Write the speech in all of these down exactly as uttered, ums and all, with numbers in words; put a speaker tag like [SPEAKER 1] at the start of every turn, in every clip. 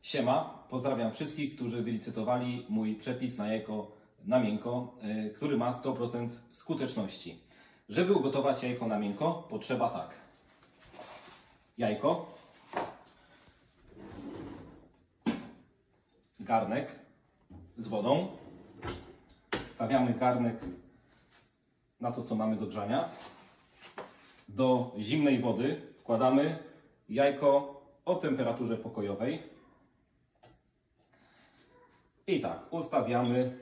[SPEAKER 1] Siema, pozdrawiam wszystkich, którzy wylicytowali mój przepis na jajko na miękko, yy, który ma sto procent skuteczności. Żeby ugotować jajko na miękko, potrzeba tak. Jajko, garnek z wodą. Stawiamy garnek na to, co mamy do grzania. Do zimnej wody wkładamy jajko o temperaturze pokojowej. I tak, ustawiamy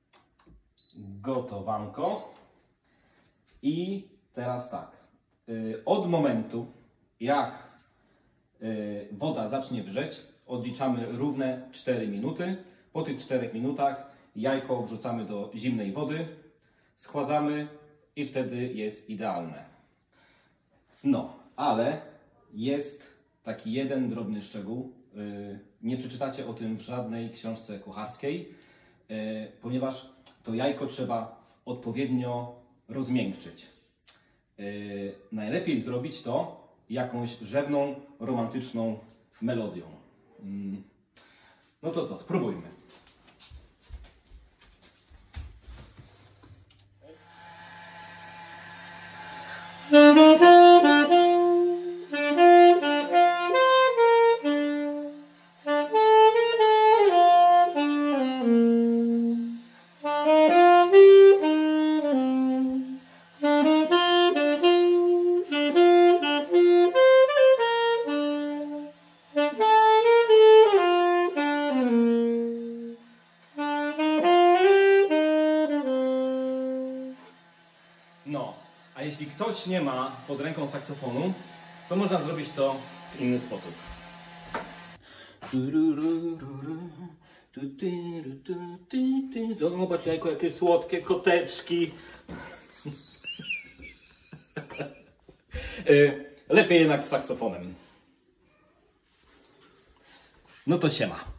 [SPEAKER 1] gotowanko. I teraz tak, od momentu, jak woda zacznie wrzeć, odliczamy równe cztery minuty. Po tych czterech minutach jajko wrzucamy do zimnej wody, schładzamy i wtedy jest idealne. No, ale jest taki jeden drobny szczegół. Nie przeczytacie o tym w żadnej książce kucharskiej, ponieważ to jajko trzeba odpowiednio rozmiękczyć. Najlepiej zrobić to jakąś rzewną, romantyczną melodią. No to co, spróbujmy. No, a jeśli ktoś nie ma pod ręką saksofonu, to można zrobić to w inny sposób. Zobacz, jajko, jakie słodkie koteczki. Lepiej jednak z saksofonem. No to siema.